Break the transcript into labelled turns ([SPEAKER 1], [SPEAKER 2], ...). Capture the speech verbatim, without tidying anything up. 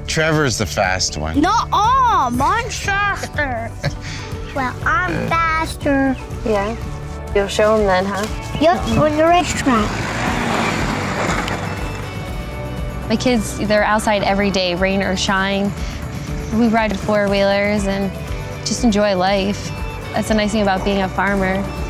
[SPEAKER 1] Trevor's the fast one.
[SPEAKER 2] Not all. Mine's faster. Well, I'm faster.
[SPEAKER 3] Yeah. You'll show him then, huh?
[SPEAKER 2] Yep, on the racetrack.
[SPEAKER 4] My kids, they're outside every day, rain or shine. We ride four-wheelers and just enjoy life. That's the nice thing about being a farmer.